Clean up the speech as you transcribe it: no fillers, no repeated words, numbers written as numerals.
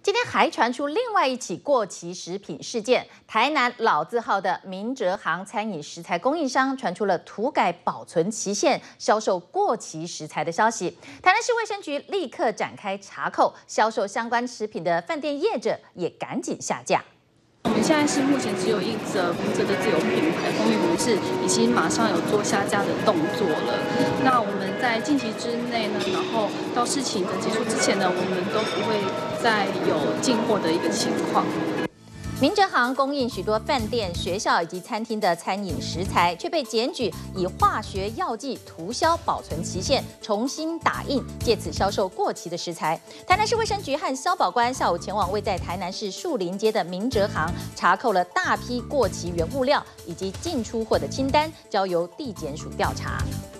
今天还传出另外一起过期食品事件，台南老字号的明哲行餐饮食材供应商传出了涂改保存期限、销售过期食材的消息。台南市卫生局立刻展开查扣，销售相关食品的饭店业者也赶紧下架。 我们现在是目前只有一则明哲的自有品牌风云模式，已经马上有做下架的动作了。那我们在近期之内呢，然后到事情的结束之前呢，我们都不会再有进货的一个情况。 明哲行供应许多饭店、学校以及餐厅的餐饮食材，却被检举以化学药剂涂销保存期限，重新打印，借此销售过期的食材。台南市卫生局和消保官下午前往位在台南市树林街的明哲行，查扣了大批过期原物料以及进出货的清单，交由地检署调查。